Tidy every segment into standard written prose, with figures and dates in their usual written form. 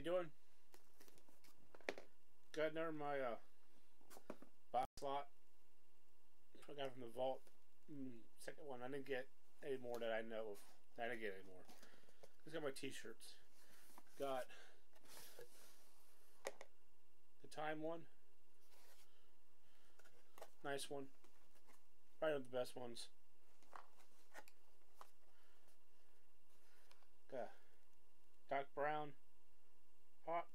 doing? Got another my box slot I got from the vault. Second one. I didn't get any more that I know of. I didn't get any more. Just got my t-shirts. Got the Time one. Nice one. Probably one of the best ones. Got Doc Brown pop.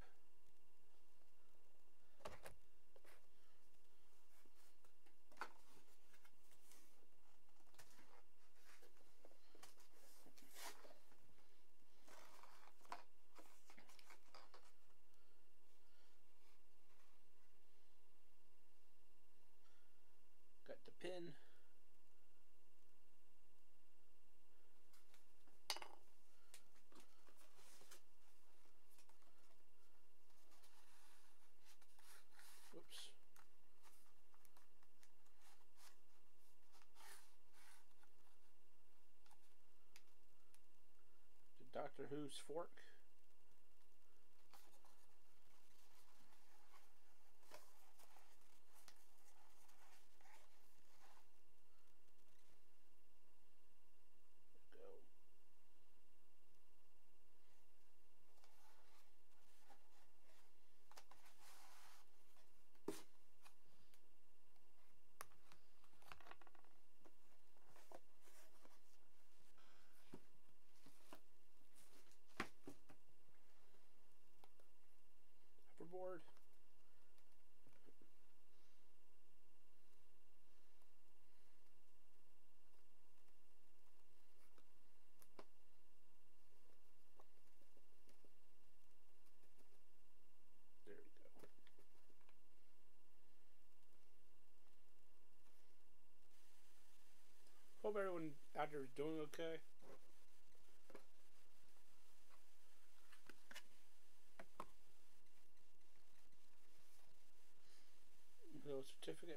Got the pin. Whoops. The Doctor Who's fork. Hoverboard. There we go. Hope everyone out there is doing okay. Little certificate.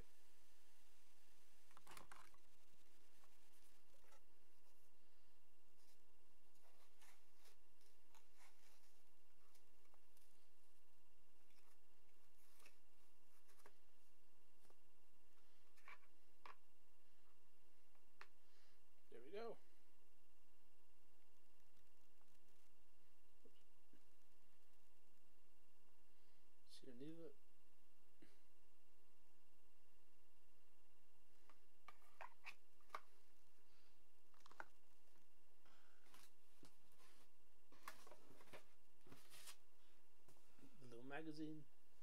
There we go. See any of it? The little magazine.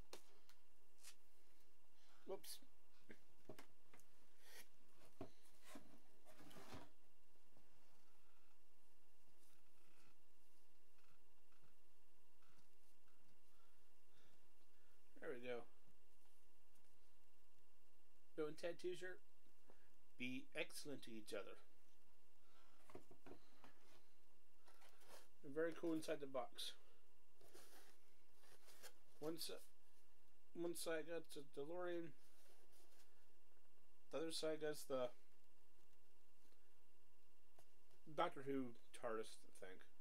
Whoops. There we go. Bill and Ted t-shirt. Be excellent to each other. And very cool inside the box. One side got the DeLorean. The other side got the Doctor Who TARDIS, I think.